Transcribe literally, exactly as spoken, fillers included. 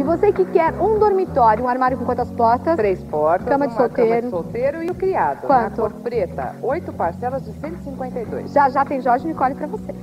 você que quer um dormitório, um armário com quantas portas? Três portas, Cama de uma solteiro. cama de solteiro e o criado. Quanto? Na cor preta, oito parcelas de cento e cinquenta e dois. Já já tem Jorge e Nicole pra você.